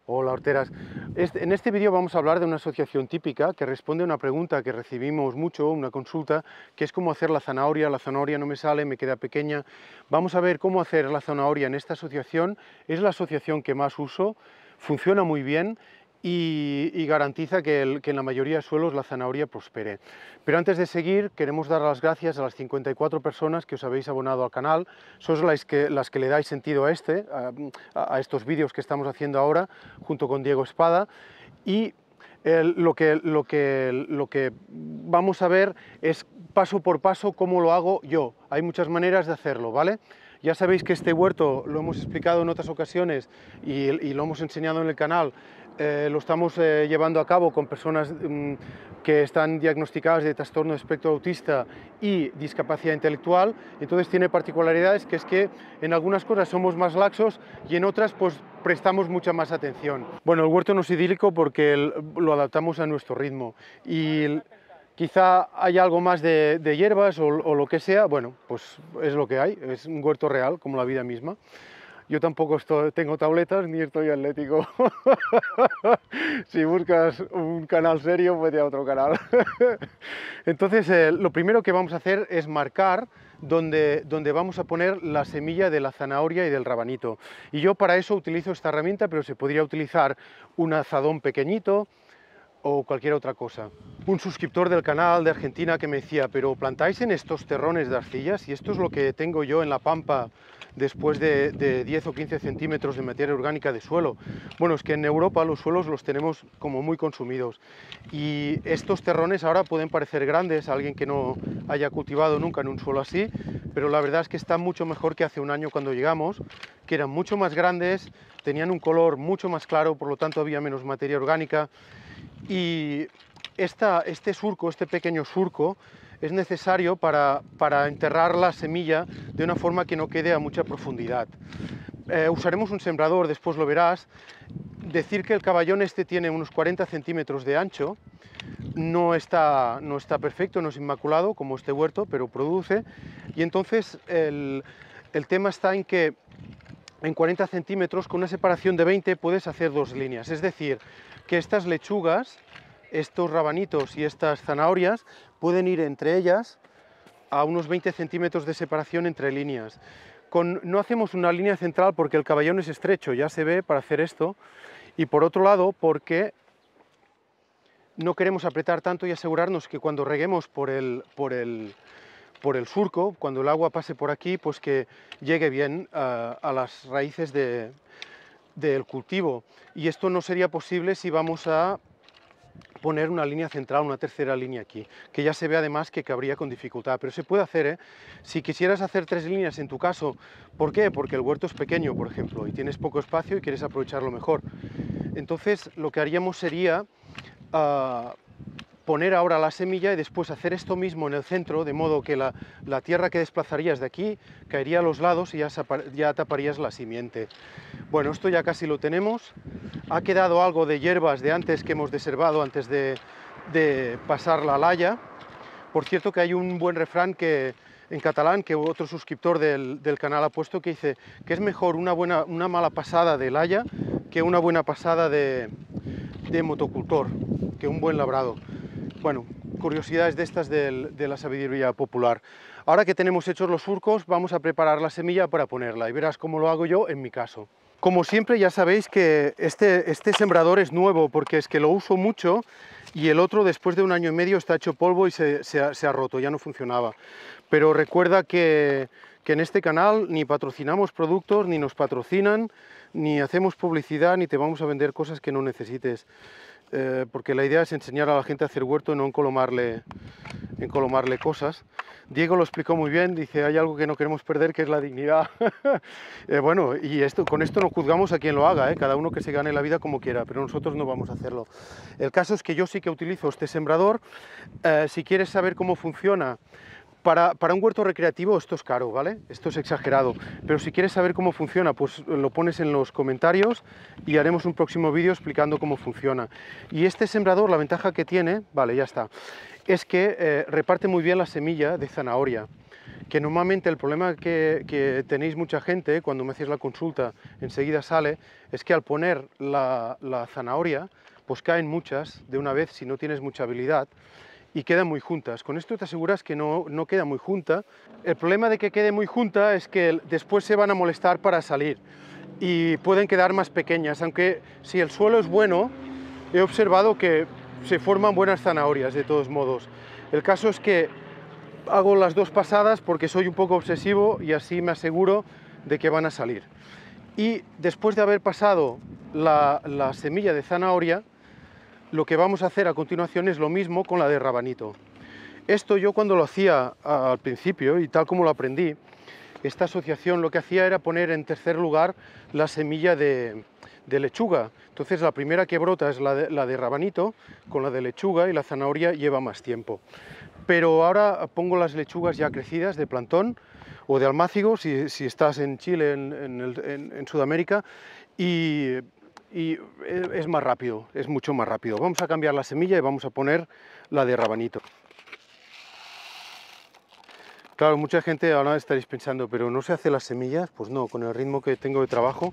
Hola, horteras. En este vídeo vamos a hablar de una asociación típica que responde a una pregunta que recibimos mucho, una consulta, que es cómo hacer la zanahoria no me sale, me queda pequeña. Vamos a ver cómo hacer la zanahoria en esta asociación. Es la asociación que más uso, funciona muy bien y garantiza que en la mayoría de suelos la zanahoria prospere. Pero antes de seguir, queremos dar las gracias a las 54 personas que os habéis abonado al canal. Sois las que le dais sentido a estos vídeos que estamos haciendo ahora, junto con Diego Espada. Y lo que vamos a ver es paso por paso cómo lo hago yo. Hay muchas maneras de hacerlo, ¿vale? Ya sabéis que este huerto lo hemos explicado en otras ocasiones y lo hemos enseñado en el canal. Lo estamos llevando a cabo con personas que están diagnosticadas de trastorno de espectro autista y discapacidad intelectual. Entonces tiene particularidades que es que en algunas cosas somos más laxos y en otras pues prestamos mucha más atención. Bueno, el huerto no es idílico porque lo adaptamos a nuestro ritmo y quizá haya algo más de hierbas o lo que sea. Bueno, pues es lo que hay, es un huerto real como la vida misma. Yo tampoco tengo tabletas ni estoy atlético. Si buscas un canal serio, vete a otro canal. Entonces, lo primero que vamos a hacer es marcar donde vamos a poner la semilla de la zanahoria y del rabanito. Y yo para eso utilizo esta herramienta, pero se podría utilizar un azadón pequeñito o cualquier otra cosa. Un suscriptor del canal de Argentina que me decía, pero ¿plantáis en estos terrones de arcillas? Y esto es lo que tengo yo en la pampa después de 10 o 15 centímetros de materia orgánica de suelo. Bueno, es que en Europa los suelos los tenemos como muy consumidos y estos terrones ahora pueden parecer grandes a alguien que no haya cultivado nunca en un suelo así, pero la verdad es que están mucho mejor que hace un año cuando llegamos, que eran mucho más grandes, tenían un color mucho más claro, por lo tanto había menos materia orgánica. Y este surco, este pequeño surco, es necesario para enterrar la semilla de una forma que no quede a mucha profundidad. Usaremos un sembrador, después lo verás. Decir que el caballón este tiene unos 40 centímetros de ancho, no está perfecto, no es inmaculado como este huerto, pero produce. Y entonces el tema está en que en 40 centímetros, con una separación de 20, puedes hacer dos líneas. Es decir, que estas lechugas, estos rabanitos y estas zanahorias pueden ir entre ellas a unos 20 centímetros de separación entre líneas. No hacemos una línea central porque el caballón es estrecho, ya se ve para hacer esto, y por otro lado porque no queremos apretar tanto y asegurarnos que cuando reguemos por el surco, cuando el agua pase por aquí, pues que llegue bien a las raíces del cultivo. Y esto no sería posible si vamos a poner una línea central, una tercera línea aquí, que ya se ve además que cabría con dificultad, pero se puede hacer, ¿eh? Si quisieras hacer 3 líneas en tu caso, ¿por qué? Porque el huerto es pequeño, por ejemplo, y tienes poco espacio y quieres aprovecharlo mejor. Entonces lo que haríamos sería poner ahora la semilla y después hacer esto mismo en el centro, de modo que la tierra que desplazarías de aquí caería a los lados y ya taparías la simiente. Bueno, esto ya casi lo tenemos. Ha quedado algo de hierbas de antes que hemos deservado antes de pasar la laya. Por cierto que hay un buen refrán en catalán que otro suscriptor del canal ha puesto, que dice que es mejor una mala pasada de laya que una buena pasada de motocultor, que un buen labrado. Bueno, curiosidades de estas de la sabiduría popular. Ahora que tenemos hechos los surcos, vamos a preparar la semilla para ponerla y verás cómo lo hago yo en mi caso. Como siempre ya sabéis que este sembrador es nuevo porque es que lo uso mucho y el otro después de 1 año y medio está hecho polvo y se ha roto, ya no funcionaba. Pero recuerda que en este canal ni patrocinamos productos, ni nos patrocinan, ni hacemos publicidad, ni te vamos a vender cosas que no necesites. Porque la idea es enseñar a la gente a hacer huerto y no encolomarle cosas. Diego lo explicó muy bien, dice, hay algo que no queremos perder, que es la dignidad. Bueno, y con esto no juzgamos a quien lo haga, cada uno que se gane la vida como quiera, pero nosotros no vamos a hacerlo. El caso es que yo sí que utilizo este sembrador. Si quieres saber cómo funciona, para un huerto recreativo esto es caro, ¿vale? Esto es exagerado, pero si quieres saber cómo funciona, pues lo pones en los comentarios y haremos un próximo vídeo explicando cómo funciona. Y este sembrador, la ventaja que tiene, vale, ya está, es que reparte muy bien la semilla de zanahoria, que normalmente el problema que tenéis mucha gente cuando me hacéis la consulta enseguida sale, es que al poner la zanahoria, pues caen muchas de una vez si no tienes mucha habilidad y quedan muy juntas. Con esto te aseguras que no queda muy junta. El problema de que quede muy junta es que después se van a molestar para salir y pueden quedar más pequeñas, aunque si el suelo es bueno, he observado que se forman buenas zanahorias de todos modos. El caso es que hago las dos pasadas porque soy un poco obsesivo y así me aseguro de que van a salir. Y después de haber pasado la semilla de zanahoria, lo que vamos a hacer a continuación es lo mismo con la de rabanito. Esto yo cuando lo hacía al principio y tal como lo aprendí, esta asociación lo que hacía era poner en tercer lugar la semilla de lechuga. Entonces la primera que brota es la de rabanito, con la de lechuga, y la zanahoria lleva más tiempo. Pero ahora pongo las lechugas ya crecidas de plantón o de almácigo, si estás en Chile, en Sudamérica, y es más rápido, es mucho más rápido. Vamos a cambiar la semilla y vamos a poner la de rabanito. Claro, mucha gente ahora estaréis pensando, pero ¿no se hace las semillas? Pues no, con el ritmo que tengo de trabajo,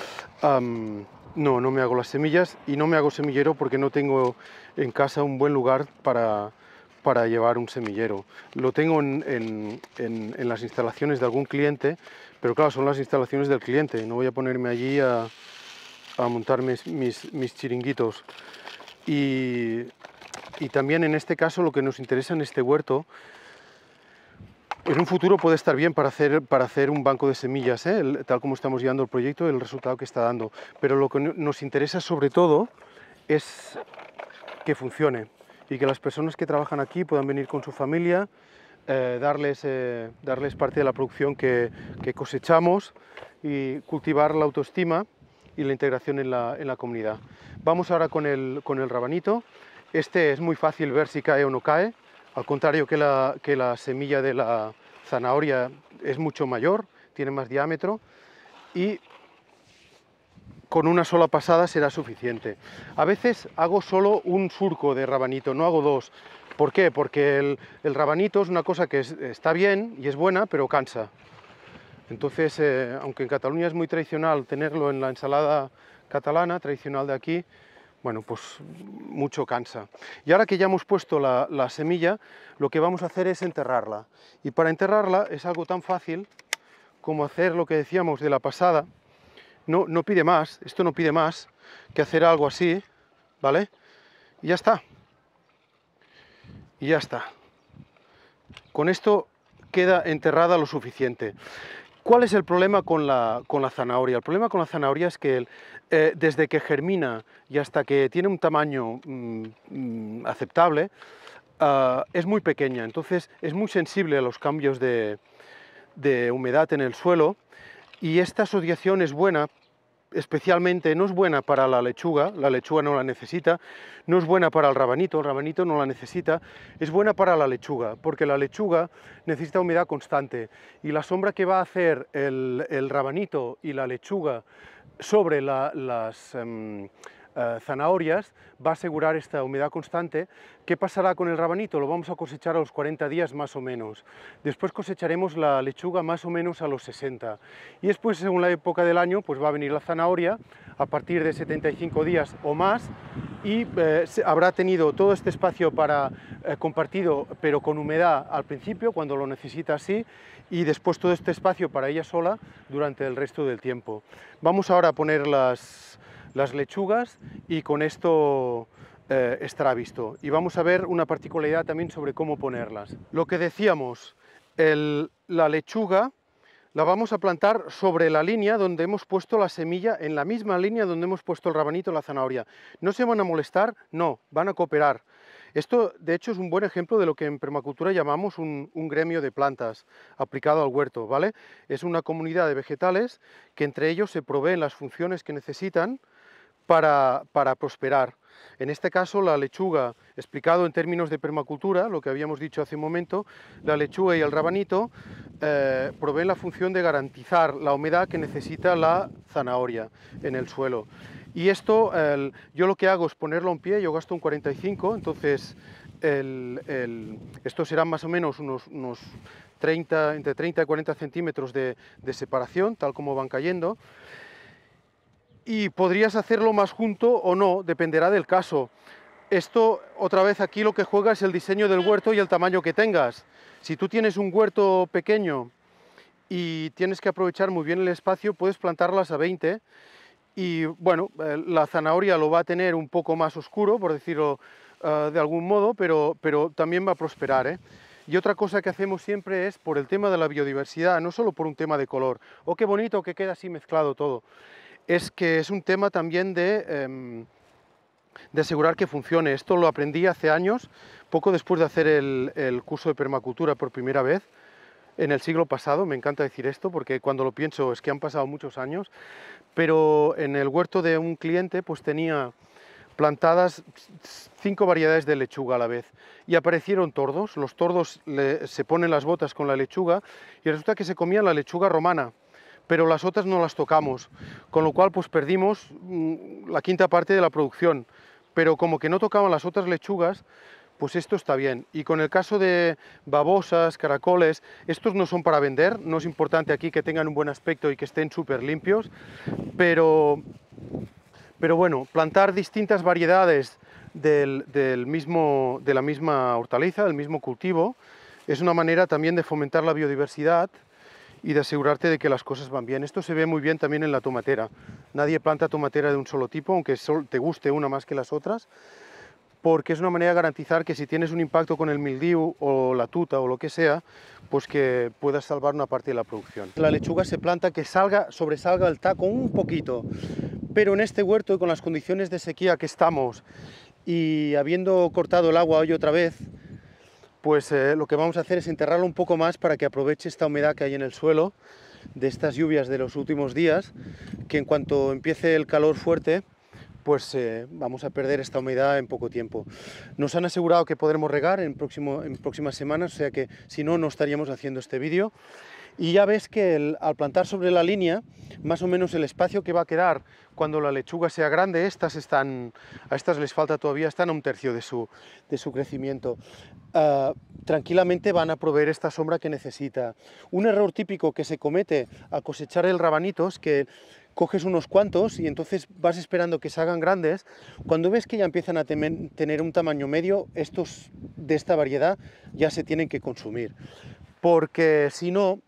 no me hago las semillas y no me hago semillero porque no tengo en casa un buen lugar para llevar un semillero. Lo tengo en las instalaciones de algún cliente, pero claro, son las instalaciones del cliente, no voy a ponerme allí a montar mis chiringuitos. Y también en este caso lo que nos interesa en este huerto, en un futuro puede estar bien para hacer un banco de semillas, tal como estamos llevando el proyecto y el resultado que está dando. Pero lo que nos interesa sobre todo es que funcione y que las personas que trabajan aquí puedan venir con su familia, darles parte de la producción que cosechamos y cultivar la autoestima y la integración en la comunidad. Vamos ahora con el rabanito. Este es muy fácil ver si cae o no cae, al contrario que la semilla de la zanahoria es mucho mayor, tiene más diámetro y con una sola pasada será suficiente. A veces hago solo un surco de rabanito, no hago dos. ¿Por qué? Porque el rabanito es una cosa que está bien y es buena, pero cansa. Entonces, aunque en Cataluña es muy tradicional tenerlo en la ensalada catalana, tradicional de aquí, bueno, pues mucho cansa. Y ahora que ya hemos puesto la semilla, lo que vamos a hacer es enterrarla. Y para enterrarla es algo tan fácil como hacer lo que decíamos de la pasada. No pide más, esto no pide más que hacer algo así, ¿vale? Y ya está. Y ya está. Con esto queda enterrada lo suficiente. ¿Cuál es el problema con la zanahoria? El problema con la zanahoria es que desde que germina y hasta que tiene un tamaño aceptable, es muy pequeña, entonces es muy sensible a los cambios de humedad en el suelo, y esta asociación es buena, especialmente no es buena para la lechuga no la necesita, no es buena para el rabanito no la necesita, es buena para la lechuga, porque la lechuga necesita humedad constante, y la sombra que va a hacer el rabanito y la lechuga sobre las zanahorias va a asegurar esta humedad constante. ¿Qué pasará con el rabanito? Lo vamos a cosechar a los 40 días más o menos. Después cosecharemos la lechuga más o menos a los 60. Y después, según la época del año, pues va a venir la zanahoria a partir de 75 días o más, y habrá tenido todo este espacio compartido, pero con humedad al principio, cuando lo necesita así, y después todo este espacio para ella sola durante el resto del tiempo. Vamos ahora a poner las lechugas y con esto estará visto. Y vamos a ver una particularidad también sobre cómo ponerlas. Lo que decíamos, la lechuga la vamos a plantar sobre la línea donde hemos puesto la semilla, en la misma línea donde hemos puesto el rabanito y la zanahoria. ¿No se van a molestar? No, van a cooperar. Esto, de hecho, es un buen ejemplo de lo que en permacultura llamamos un gremio de plantas aplicado al huerto, ¿vale? Es una comunidad de vegetales que entre ellos se proveen las funciones que necesitan para prosperar. En este caso, la lechuga, explicado en términos de permacultura, lo que habíamos dicho hace un momento, la lechuga y el rabanito proveen la función de garantizar la humedad que necesita la zanahoria en el suelo. Y esto, yo lo que hago es ponerlo en pie, yo gasto un 45, entonces estos serán más o menos unos 30, entre 30 y 40 centímetros de separación, tal como van cayendo. Y podrías hacerlo más junto o no, dependerá del caso. Esto, otra vez, aquí lo que juega es el diseño del huerto y el tamaño que tengas. Si tú tienes un huerto pequeño y tienes que aprovechar muy bien el espacio, puedes plantarlas a 20 y, bueno, la zanahoria lo va a tener un poco más oscuro, por decirlo de algún modo, pero también va a prosperar, ¿eh? Y otra cosa que hacemos siempre es por el tema de la biodiversidad, no solo por un tema de color. ¡Oh, qué bonito que queda así mezclado todo! Es que es un tema también de asegurar que funcione. Esto lo aprendí hace años, poco después de hacer el curso de permacultura por primera vez, en el siglo pasado. Me encanta decir esto porque cuando lo pienso es que han pasado muchos años, pero en el huerto de un cliente pues tenía plantadas 5 variedades de lechuga a la vez y aparecieron tordos. Los tordos se ponen las botas con la lechuga y resulta que se comían la lechuga romana, pero las otras no las tocamos, con lo cual pues perdimos la quinta parte de la producción, pero como que no tocaban las otras lechugas, pues esto está bien. Y con el caso de babosas, caracoles, estos no son para vender, no es importante aquí que tengan un buen aspecto y que estén súper limpios, pero bueno, plantar distintas variedades de la misma hortaliza, del mismo cultivo, es una manera también de fomentar la biodiversidad y de asegurarte de que las cosas van bien. Esto se ve muy bien también en la tomatera. Nadie planta tomatera de un solo tipo, aunque te guste una más que las otras, porque es una manera de garantizar que si tienes un impacto con el mildiu o la tuta o lo que sea, pues que puedas salvar una parte de la producción. La lechuga se planta que sobresalga el taco un poquito, pero en este huerto y con las condiciones de sequía que estamos y habiendo cortado el agua hoy otra vez, pues lo que vamos a hacer es enterrarlo un poco más para que aproveche esta humedad que hay en el suelo de estas lluvias de los últimos días, que en cuanto empiece el calor fuerte, pues vamos a perder esta humedad en poco tiempo. Nos han asegurado que podremos regar en próximas semanas, o sea que si no, no estaríamos haciendo este vídeo. Y ya ves que al plantar sobre la línea, más o menos el espacio que va a quedar cuando la lechuga sea grande, a estas les falta todavía, están a un tercio de su crecimiento. Tranquilamente van a proveer esta sombra que necesita. Un error típico que se comete al cosechar el rabanito es que coges unos cuantos y entonces vas esperando que se hagan grandes. Cuando ves que ya empiezan a tener un tamaño medio, estos de esta variedad ya se tienen que consumir, porque si no,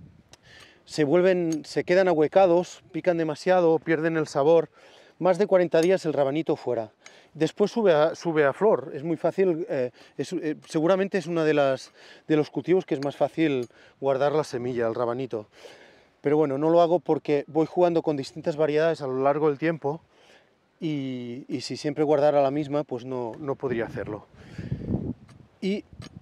se quedan ahuecados, pican demasiado, pierden el sabor. Más de 40 días el rabanito fuera. Después sube a flor, es muy fácil, seguramente es uno de los cultivos que es más fácil guardar la semilla, el rabanito. Pero bueno, no lo hago porque voy jugando con distintas variedades a lo largo del tiempo y si siempre guardara la misma, pues no podría hacerlo. Y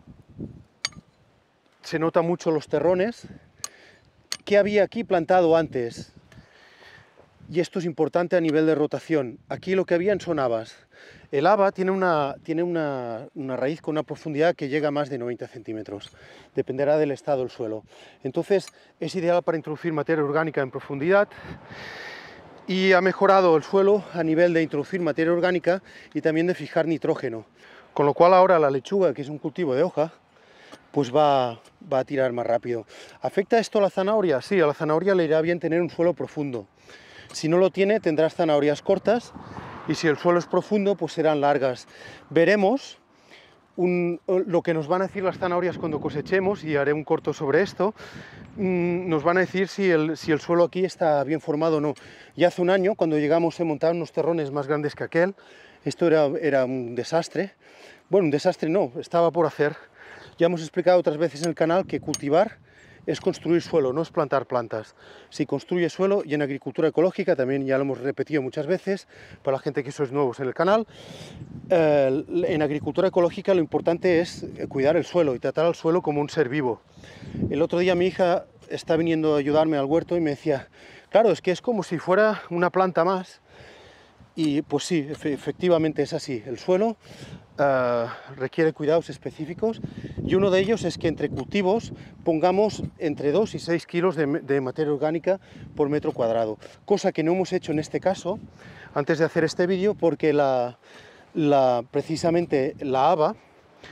se nota mucho los terrones. ¿Qué había aquí plantado antes? Y esto es importante a nivel de rotación. Aquí lo que habían son habas. El haba tiene una raíz con una profundidad que llega a más de 90 centímetros. Dependerá del estado del suelo. Entonces es ideal para introducir materia orgánica en profundidad y ha mejorado el suelo a nivel de introducir materia orgánica y también de fijar nitrógeno. Con lo cual ahora la lechuga, que es un cultivo de hoja, pues va a tirar más rápido. ¿Afecta esto a la zanahoria? Sí, a la zanahoria le irá bien tener un suelo profundo. Si no lo tiene, tendrás zanahorias cortas, y si el suelo es profundo, pues serán largas. Veremos lo que nos van a decir las zanahorias cuando cosechemos, y haré un corto sobre esto. Nos van a decir si el suelo aquí está bien formado o no. Ya hace un año, cuando llegamos, se montaron unos terrones más grandes que aquel. Esto era un desastre. Bueno, un desastre no, estaba por hacer. Ya hemos explicado otras veces en el canal que cultivar es construir suelo, no es plantar plantas. Si construye suelo, y en agricultura ecológica, también ya lo hemos repetido muchas veces, para la gente que sois nuevos en el canal, en agricultura ecológica lo importante es cuidar el suelo y tratar al suelo como un ser vivo. El otro día mi hija está viniendo a ayudarme al huerto y me decía, claro, es que es como si fuera una planta más. Y pues sí, efectivamente es así. El suelo requiere cuidados específicos y uno de ellos es que entre cultivos pongamos entre 2 y 6 kilos de materia orgánica por metro cuadrado, cosa que no hemos hecho en este caso antes de hacer este vídeo porque precisamente la haba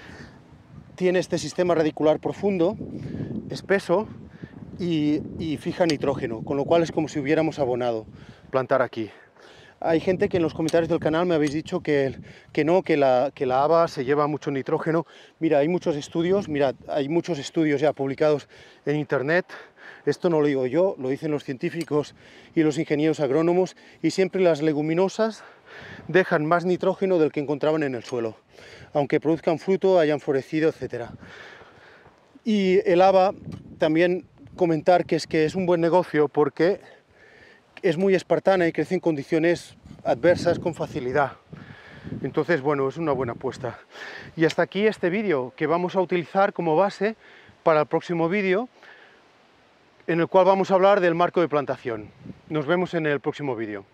tiene este sistema radicular profundo, espeso, y fija nitrógeno, con lo cual es como si hubiéramos abonado plantar aquí. Hay gente que en los comentarios del canal me habéis dicho que no, que la haba se lleva mucho nitrógeno. Mira, hay muchos estudios, mirad, hay muchos estudios ya publicados en internet. Esto no lo digo yo, lo dicen los científicos y los ingenieros agrónomos, y siempre las leguminosas dejan más nitrógeno del que encontraban en el suelo, aunque produzcan fruto, hayan florecido, etc. Y el haba, también comentar que es un buen negocio porque es muy espartana y crece en condiciones adversas con facilidad. Entonces, bueno, es una buena apuesta. Y hasta aquí este vídeo, que vamos a utilizar como base para el próximo vídeo, en el cual vamos a hablar del marco de plantación. Nos vemos en el próximo vídeo.